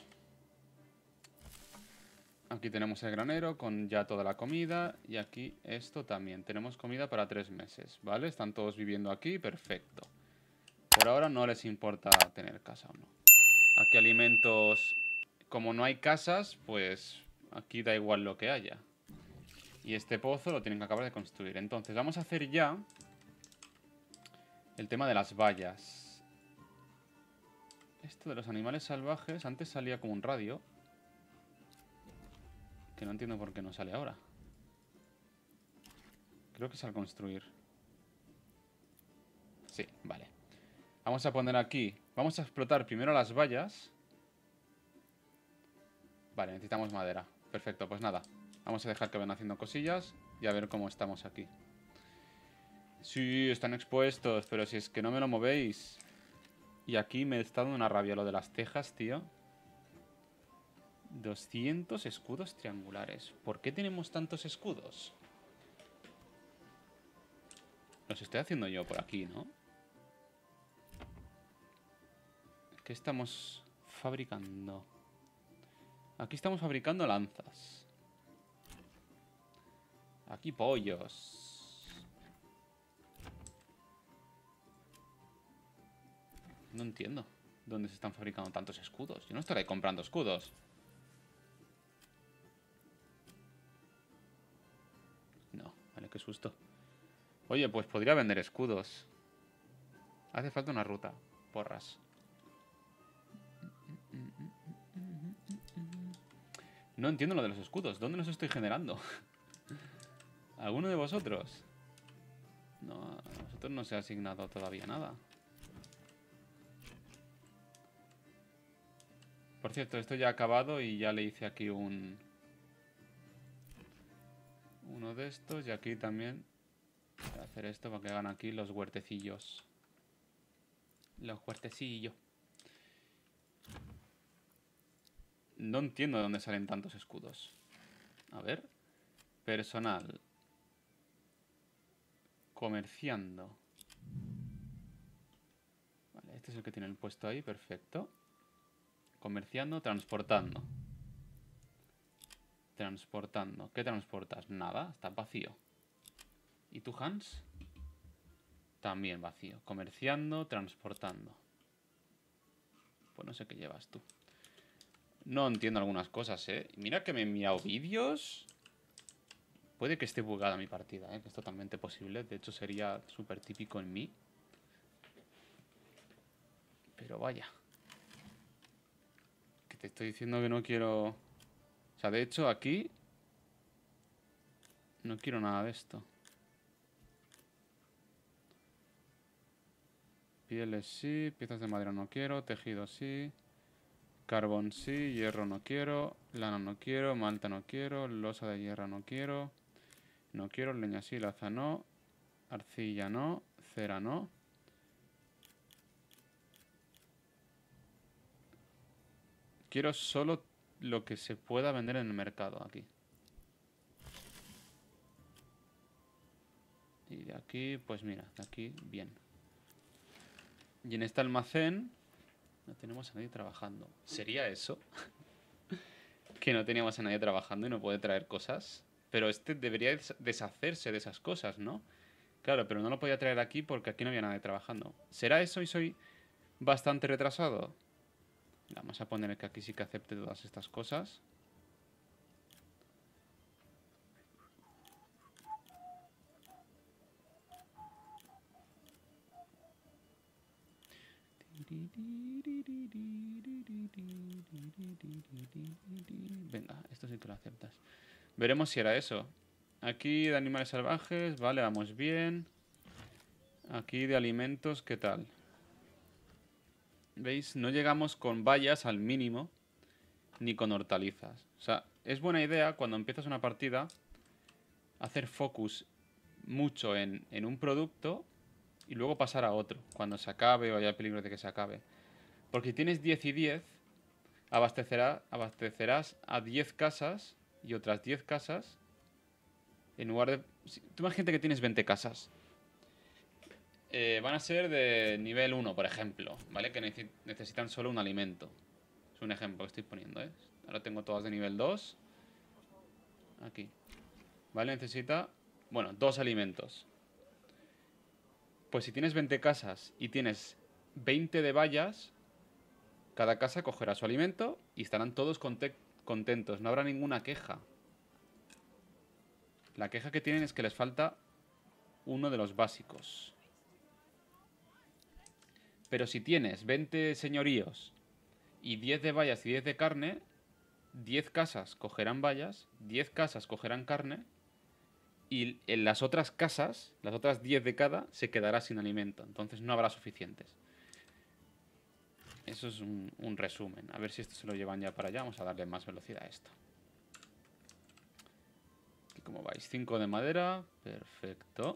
Aquí tenemos el granero con ya toda la comida. Y aquí esto también. Tenemos comida para 3 meses, ¿vale? Están todos viviendo aquí, perfecto. Por ahora no les importa tener casa o no. Aquí alimentos... Como no hay casas, pues aquí da igual lo que haya. Y este pozo lo tienen que acabar de construir. Entonces vamos a hacer ya El tema de las vallas. Esto de los animales salvajes, antes salía como un radio. Que no entiendo por qué no sale ahora. Creo que es al construir. Sí, vale. Vamos a poner aquí. Vamos a explotar primero las vallas. Vale, necesitamos madera. Perfecto, pues nada. Vamos a dejar que vayan haciendo cosillas y a ver cómo estamos aquí. Sí, están expuestos, pero si es que no me lo movéis. Y aquí me está dando una rabia lo de las tejas, tío. 200 escudos triangulares. ¿Por qué tenemos tantos escudos? Los estoy haciendo yo por aquí, ¿no? ¿Qué estamos fabricando? Aquí estamos fabricando lanzas. Aquí pollos. No entiendo dónde se están fabricando tantos escudos. Yo no estaré comprando escudos. No, vale, qué susto. Oye, pues podría vender escudos. Hace falta una ruta. Porras. No entiendo lo de los escudos. ¿Dónde los estoy generando? ¿Alguno de vosotros? No, a nosotros no se ha asignado todavía nada. Por cierto, esto ya ha acabado y ya le hice aquí uno de estos. Y aquí también voy a hacer esto para que hagan aquí los huertecillos. Los huertecillos. No entiendo de dónde salen tantos escudos. A ver. Personal. Comerciando. Vale, este es el que tiene el puesto ahí, perfecto. Comerciando, transportando. Transportando. ¿Qué transportas? Nada, está vacío. ¿Y tú, Hans? También vacío. Comerciando, transportando. Pues no sé qué llevas tú. No entiendo algunas cosas, ¿eh? Mira que me he enviado vídeos. Puede que esté bugada mi partida, ¿eh? Que es totalmente posible. De hecho, sería súper típico en mí. Pero vaya. Que te estoy diciendo que no quiero... O sea, de hecho, aquí... No quiero nada de esto. Pieles sí, piezas de madera no quiero, tejido sí... Carbón sí, hierro no quiero, lana no quiero, malta no quiero, losa de hierro no quiero, no quiero, leña sí, laza no, arcilla no, cera no. Quiero solo lo que se pueda vender en el mercado aquí. Y de aquí, pues mira, de aquí, bien. Y en este almacén no tenemos a nadie trabajando. ¿Sería eso? Que no teníamos a nadie trabajando y no puede traer cosas. Pero este debería deshacerse de esas cosas, ¿no? Claro, pero no lo podía traer aquí porque aquí no había nadie trabajando. ¿Será eso y soy bastante retrasado? Vamos a poner que aquí sí que acepte todas estas cosas. Venga, esto sí que lo aceptas. Veremos si era eso. Aquí de animales salvajes, vale, vamos bien. Aquí de alimentos, ¿qué tal? ¿Veis? No llegamos con bayas al mínimo, ni con hortalizas. O sea, es buena idea cuando empiezas una partida hacer focus mucho en un producto y luego pasar a otro, cuando se acabe o haya peligro de que se acabe. Porque si tienes 10 y 10, abastecerás a 10 casas y otras 10 casas. En lugar de... Tú imagínate que tienes 20 casas. Van a ser de nivel 1, por ejemplo, ¿vale? Que necesitan solo un alimento. Es un ejemplo que estoy poniendo, ¿eh? Ahora tengo todas de nivel 2. Aquí. ¿Vale? Necesita, bueno, 2 alimentos. Pues si tienes 20 casas y tienes 20 de vallas, cada casa cogerá su alimento y estarán todos contentos. No habrá ninguna queja. La queja que tienen es que les falta uno de los básicos. Pero si tienes 20 señoríos y 10 de vallas y 10 de carne, 10 casas cogerán vallas, 10 casas cogerán carne, y en las otras casas, las otras 10 de cada, se quedará sin alimento. Entonces no habrá suficientes. Eso es un resumen. A ver si esto se lo llevan ya para allá. Vamos a darle más velocidad a esto. Aquí como vais, 5 de madera. Perfecto.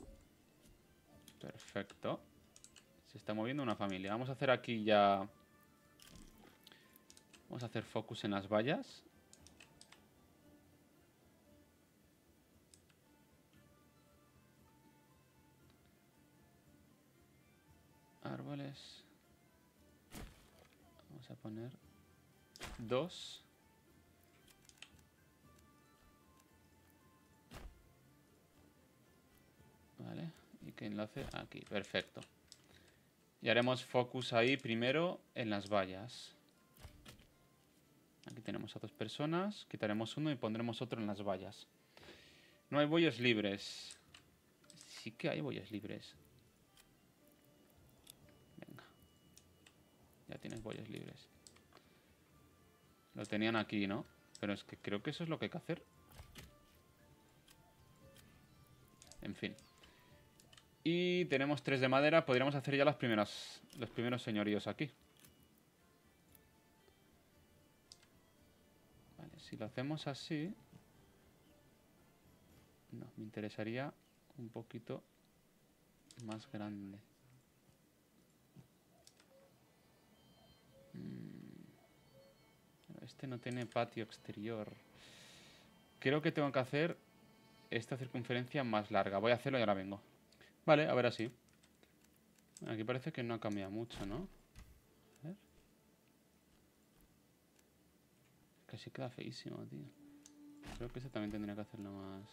Perfecto. Se está moviendo una familia. Vamos a hacer aquí ya... Vamos a hacer focus en las vallas. Árboles. Vamos a poner 2. Vale. ¿Y qué enlace? Aquí. Perfecto. Y haremos focus ahí primero en las vallas. Aquí tenemos a 2 personas. Quitaremos uno y pondremos otro en las vallas. No hay bueyes libres. Sí que hay bueyes libres. Venga. Ya tienes bueyes libres. Lo tenían aquí, ¿no? Pero es que creo que eso es lo que hay que hacer. En fin. Y tenemos 3 de madera. Podríamos hacer ya los primeros señoríos aquí. Vale, si lo hacemos así... No, me interesaría un poquito más grande. Este no tiene patio exterior. Creo que tengo que hacer esta circunferencia más larga. Voy a hacerlo y ahora vengo. Vale, a ver así. Aquí parece que no ha cambiado mucho, ¿no? A ver. Casi queda feísimo, tío. Creo que este también tendría que hacerlo más...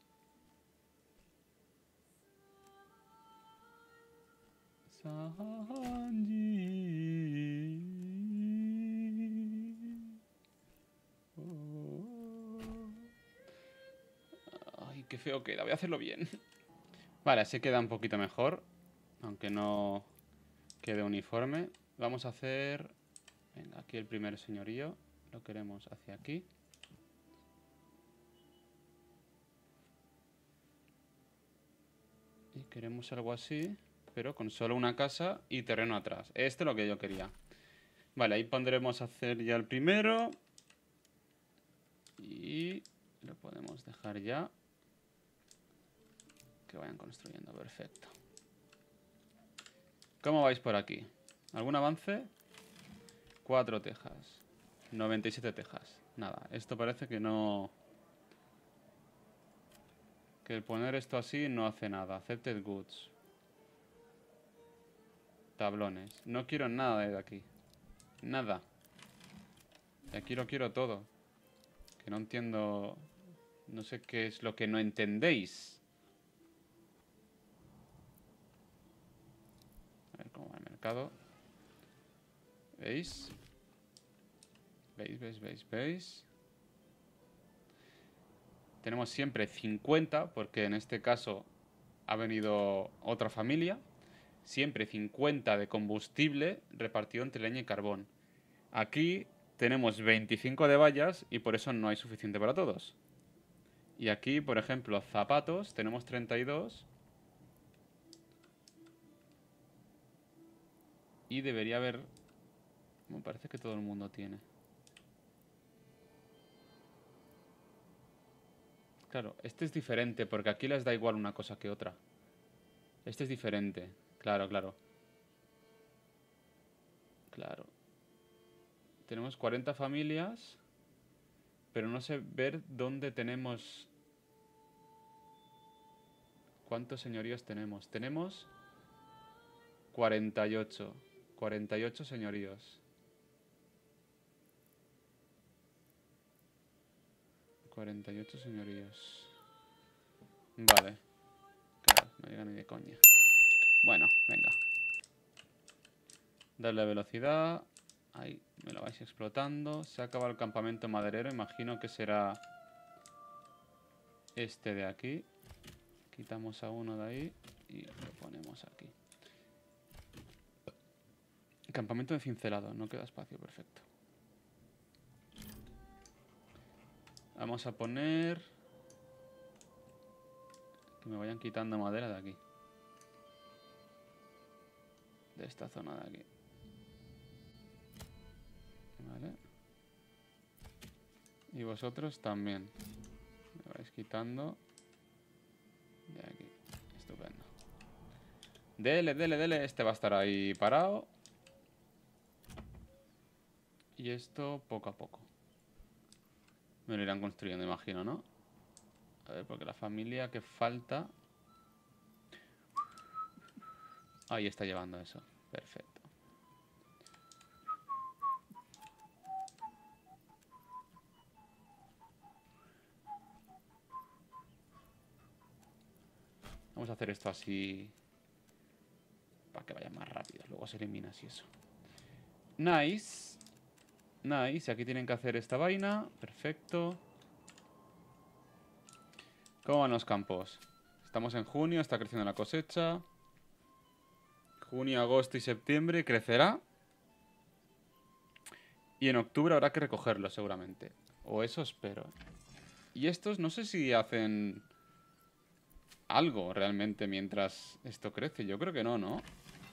Sanji. Ay, qué feo queda. Voy a hacerlo bien. Vale, así queda un poquito mejor. Aunque no quede uniforme. Vamos a hacer... Venga, aquí el primer señorío. Lo queremos hacia aquí. Y queremos algo así, pero con solo una casa y terreno atrás. Esto es lo que yo quería. Vale, ahí pondremos a hacer ya el primero. Y lo podemos dejar ya. Que vayan construyendo, perfecto. ¿Cómo vais por aquí? ¿Algún avance? 4 tejas. 97 tejas. Nada, esto parece que no... Que el poner esto así no hace nada. Accepted goods. Tablones. No quiero nada de aquí. Nada. Y aquí lo quiero todo. Que no entiendo... No sé qué es lo que no entendéis. A ver cómo va el mercado. ¿Veis? ¿Veis? Tenemos siempre 50, porque en este caso ha venido otra familia. Siempre 50 de combustible repartido entre leña y carbón. Aquí tenemos 25 de vallas y por eso no hay suficiente para todos. Y aquí, por ejemplo, zapatos, tenemos 32. Y debería haber... Me parece que todo el mundo tiene. Claro, este es diferente porque aquí les da igual una cosa que otra. Este es diferente. Claro. Claro. Tenemos 40 familias, pero no sé ver dónde tenemos... ¿Cuántos señoríos tenemos? Tenemos 48. 48 señoríos. 48 señoríos. Vale. Claro, no llega ni de coña. Bueno, venga. Darle velocidad. Ahí, me lo vais explotando. Se ha acabado el campamento maderero. Imagino que será este de aquí. Quitamos a uno de ahí y lo ponemos aquí. Campamento de cincelado, no queda espacio, perfecto. Vamos a poner... Que me vayan quitando madera de aquí. De esta zona de aquí. Vale. Y vosotros también. Me vais quitando. De aquí. Estupendo. Dele, dele, dele. Este va a estar ahí parado. Y esto poco a poco. Me lo irán construyendo, imagino, ¿no? A ver, porque la familia que falta... Ahí está llevando eso. Perfecto. Vamos a hacer esto así... Para que vaya más rápido. Luego se elimina así eso. Nice. Nice. Aquí tienen que hacer esta vaina. Perfecto. ¿Cómo van los campos? Estamos en junio. Está creciendo la cosecha. Junio, agosto y septiembre crecerá. Y en octubre habrá que recogerlo seguramente. O eso espero. Y estos no sé si hacen algo realmente mientras esto crece. Yo creo que no, ¿no?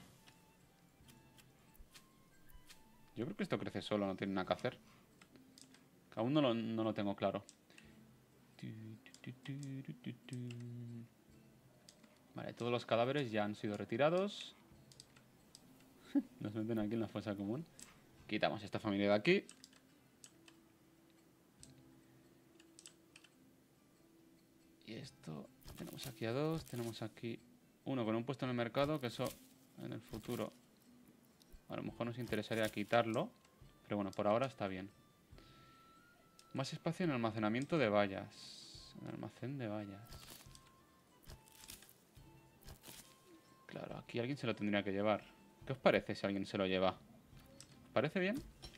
Yo creo que esto crece solo, no tiene nada que hacer. Aún no lo tengo claro. Vale, todos los cadáveres ya han sido retirados. Nos meten aquí en la fosa común. Quitamos esta familia de aquí. Y esto... Tenemos aquí a dos. Tenemos aquí uno con un puesto en el mercado. Que eso en el futuro a lo mejor nos interesaría quitarlo. Pero bueno, por ahora está bien. Más espacio en almacenamiento de vallas. En almacén de vallas. Claro, aquí alguien se lo tendría que llevar. ¿Qué os parece si alguien se lo lleva? ¿Os parece bien?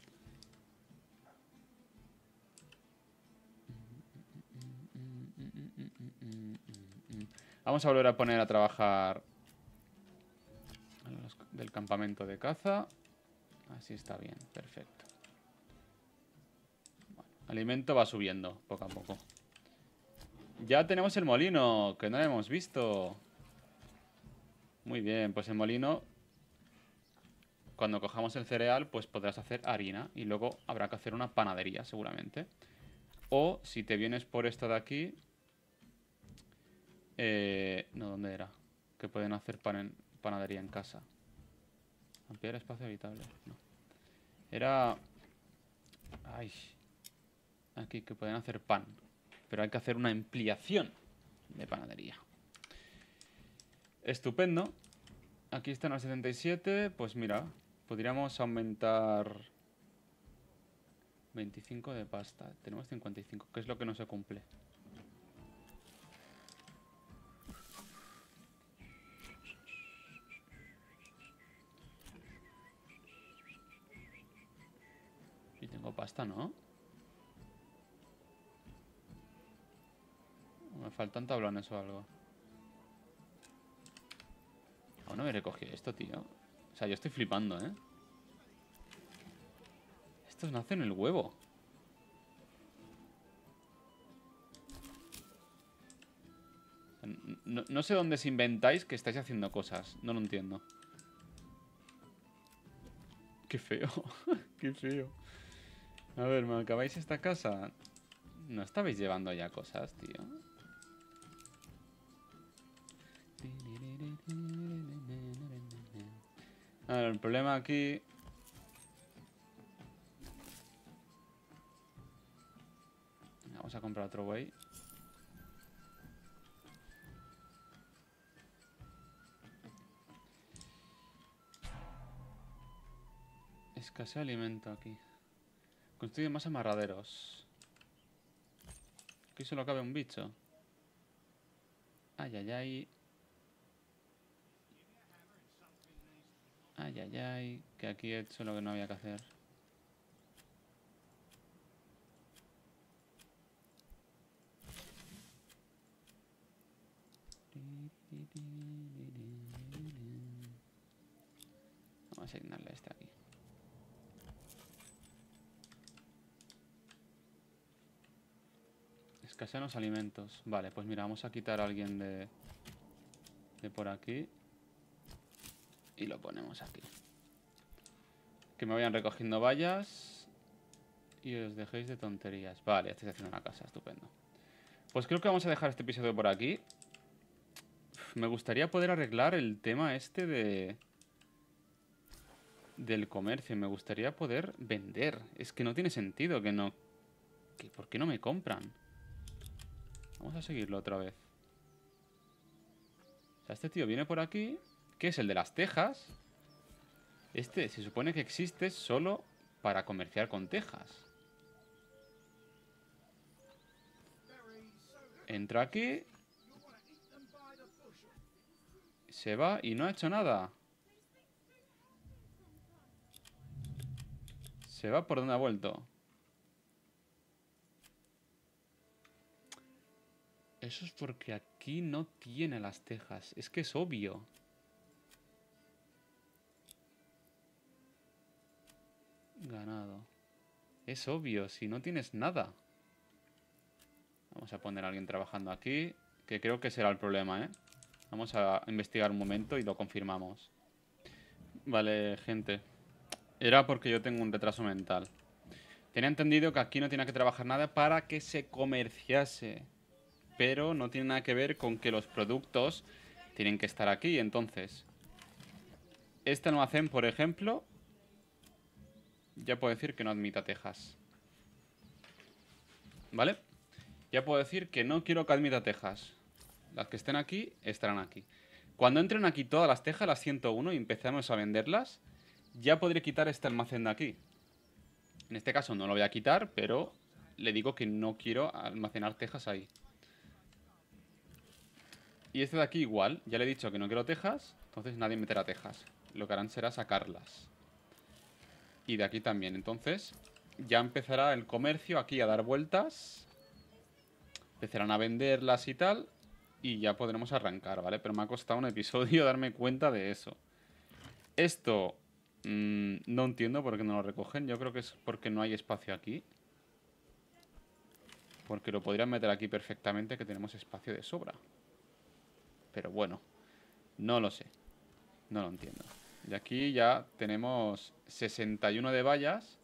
Vamos a volver a poner a trabajar a los del campamento de caza. Así está bien, perfecto. Bueno, alimento va subiendo poco a poco. Ya tenemos el molino, que no lo hemos visto. Muy bien, pues el molino, cuando cojamos el cereal, pues podrás hacer harina. Y luego habrá que hacer una panadería, seguramente. O, si te vienes por esto de aquí... no, ¿dónde era? Que pueden hacer panadería en casa. Ampliar espacio habitable. No. Era... Ay. Aquí, que pueden hacer pan. Pero hay que hacer una ampliación de panadería. Estupendo. Aquí están los 77. Pues mira, podríamos aumentar 25 de pasta. Tenemos 55, que es lo que no se cumple. Y tengo pasta, ¿no? Me faltan tablones o algo. Aún no me recogí esto, tío. O sea, yo estoy flipando, ¿eh? Estos nacen el huevo. No sé dónde os inventáis que estáis haciendo cosas. No lo entiendo. Qué feo. Qué feo. A ver, ¿me acabáis esta casa? ¿No estabais llevando ya cosas, tío? A ver, el problema aquí... Vamos a comprar otro buey. Escasea alimento aquí. Construye más amarraderos. Aquí solo cabe un bicho. Ay, ay, ay. Ay, ay, ay. Que aquí he hecho lo que no había que hacer. Vamos a asignarle este aquí. Escasean los alimentos. Vale, pues mira, vamos a quitar a alguien de por aquí. Y lo ponemos aquí. Que me vayan recogiendo vallas. Y os dejéis de tonterías. Vale, ya estáis haciendo una casa, estupendo. Pues creo que vamos a dejar este episodio por aquí. Me gustaría poder arreglar el tema este del comercio. Me gustaría poder vender. Es que no tiene sentido que no... ¿Por qué no me compran? Vamos a seguirlo otra vez. O sea, este tío viene por aquí, que es el de las tejas. Este se supone que existe solo para comerciar con tejas. Entra aquí. Se va y no ha hecho nada. Se va por donde ha vuelto. Eso es porque aquí no tiene las tejas. Es que es obvio. Ganado. Es obvio, si no tienes nada. Vamos a poner a alguien trabajando aquí, que creo que será el problema, ¿eh? Vamos a investigar un momento y lo confirmamos. Vale, gente. Era porque yo tengo un retraso mental. Tenía entendido que aquí no tenía que trabajar nada para que se comerciase. Pero no tiene nada que ver con que los productos tienen que estar aquí. Entonces, este almacén, por ejemplo, ya puedo decir que no admita tejas. ¿Vale? Ya puedo decir que no quiero que admita tejas. Las que estén aquí, estarán aquí. Cuando entren aquí todas las tejas, las 101, y empecemos a venderlas, ya podré quitar este almacén de aquí. En este caso no lo voy a quitar, pero le digo que no quiero almacenar tejas ahí. Y este de aquí igual, ya le he dicho que no quiero tejas, entonces nadie meterá tejas. Lo que harán será sacarlas. Y de aquí también, entonces ya empezará el comercio aquí a dar vueltas. Empezarán a venderlas y tal. Y ya podremos arrancar, ¿vale? Pero me ha costado un episodio darme cuenta de eso. Esto no entiendo por qué no lo recogen. Yo creo que es porque no hay espacio aquí. Porque lo podrían meter aquí perfectamente, que tenemos espacio de sobra. Pero bueno, no lo sé. No lo entiendo. Y aquí ya tenemos 61 de vallas.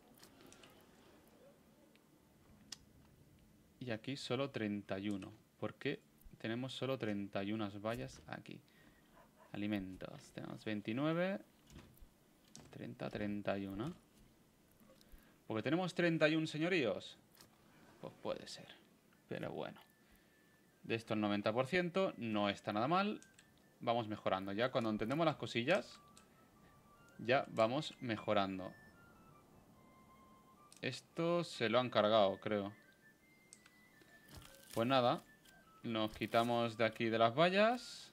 Y aquí solo 31. ¿Por qué tenemos solo 31 vallas aquí? Alimentos. Tenemos 29, 30, 31. ¿Porque tenemos 31 señoríos? Pues puede ser. Pero bueno. De esto el 90% no está nada mal. Vamos mejorando. Ya cuando entendemos las cosillas, ya vamos mejorando. Esto se lo han cargado, creo. Pues nada. Nos quitamos de aquí de las vallas.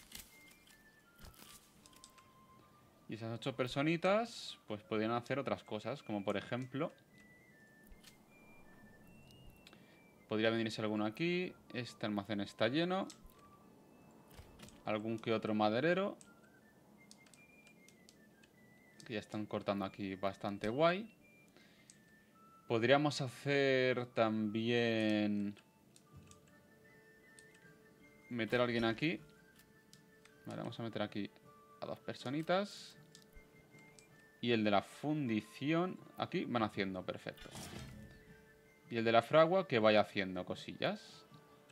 Y esas 8 personitas, pues podrían hacer otras cosas. Como por ejemplo... Podría venirse alguno aquí. Este almacén está lleno. Algún que otro maderero. Que ya están cortando aquí bastante guay. Podríamos hacer también... Meter a alguien aquí. Vale, vamos a meter aquí a 2 personitas. Y el de la fundición... Aquí van haciendo, perfecto. Y el de la fragua que vaya haciendo cosillas.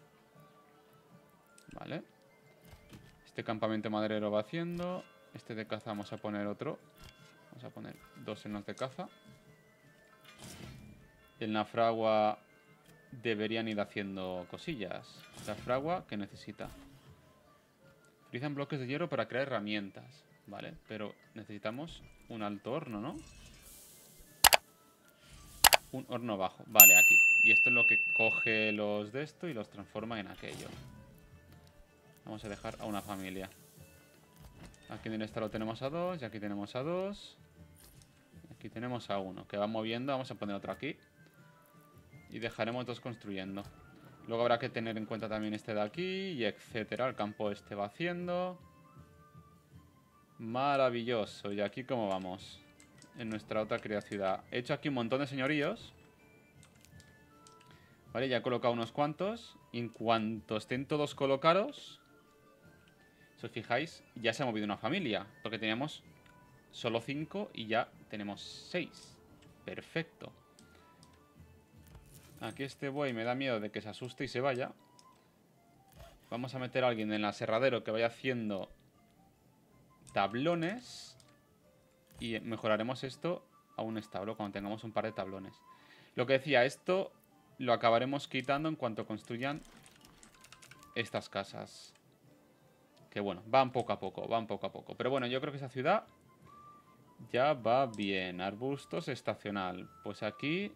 Vale. Este campamento maderero va haciendo. Este de caza vamos a poner otro. Vamos a poner 2 en los de caza. Y en la fragua deberían ir haciendo cosillas. La fragua que necesita. Utilizan bloques de hierro para crear herramientas. Vale, pero necesitamos un alto horno, ¿no? Un horno bajo. Vale, aquí. Y esto es lo que coge los de esto y los transforma en aquello. Vamos a dejar a una familia. Aquí en esta lo tenemos a 2. Y aquí tenemos a 2. Aquí tenemos a 1. Que va moviendo. Vamos a poner otro aquí. Y dejaremos 2 construyendo. Luego habrá que tener en cuenta también este de aquí. Y etcétera. El campo este va haciendo. Maravilloso. ¿Y aquí cómo vamos? En nuestra otra querida ciudad. He hecho aquí un montón de señoríos. Vale, ya he colocado unos cuantos. Y en cuanto estén todos colocados, si os fijáis, ya se ha movido una familia. Porque teníamos solo 5 y ya tenemos 6. Perfecto. Aquí este buey me da miedo de que se asuste y se vaya. Vamos a meter a alguien en el aserradero que vaya haciendo tablones. Y mejoraremos esto a un establo cuando tengamos un par de tablones. Lo que decía, esto lo acabaremos quitando en cuanto construyan estas casas. Que bueno, van poco a poco, van poco a poco. Pero bueno, yo creo que esa ciudad ya va bien. Arbustos estacional. Pues aquí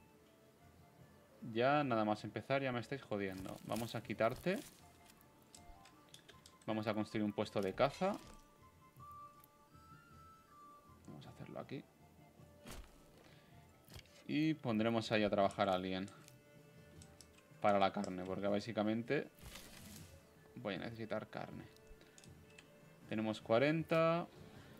ya nada más empezar ya me estáis jodiendo. Vamos a quitarte. Vamos a construir un puesto de caza. Vamos a hacerlo aquí. Y pondremos ahí a trabajar a alguien. Para la carne, porque básicamente voy a necesitar carne. Tenemos 40.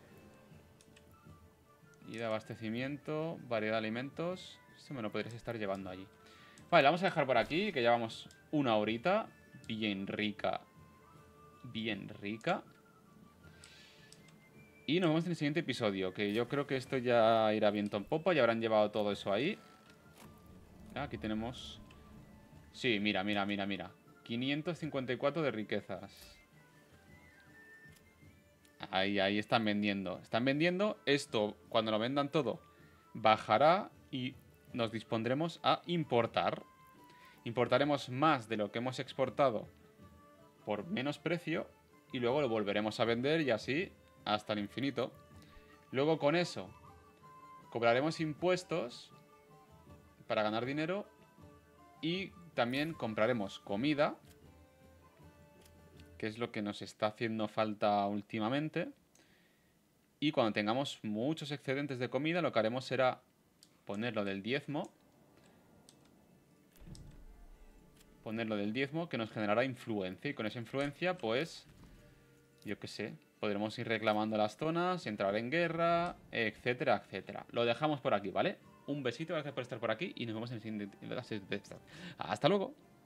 Y de abastecimiento, variedad de alimentos. Esto me lo podrías estar llevando allí. Vale, la vamos a dejar por aquí, que llevamos una horita. Bien rica. Bien rica. Y nos vemos en el siguiente episodio, que yo creo que esto ya irá viento en popa. Ya habrán llevado todo eso ahí. Aquí tenemos... Sí, mira, mira, mira, mira. 554 de riquezas. Ahí están vendiendo. Están vendiendo. Esto, cuando lo vendan todo, bajará y nos dispondremos a importar. Importaremos más de lo que hemos exportado por menos precio y luego lo volveremos a vender y así hasta el infinito. Luego con eso cobraremos impuestos para ganar dinero y también compraremos comida, que es lo que nos está haciendo falta últimamente. Y cuando tengamos muchos excedentes de comida, lo que haremos será ponerlo del diezmo. Ponerlo del diezmo, que nos generará influencia. Y con esa influencia, pues, yo qué sé, podremos ir reclamando las zonas, entrar en guerra, etcétera, etcétera. Lo dejamos por aquí, ¿vale? Un besito, gracias por estar por aquí y nos vemos en el siguiente... Hasta luego.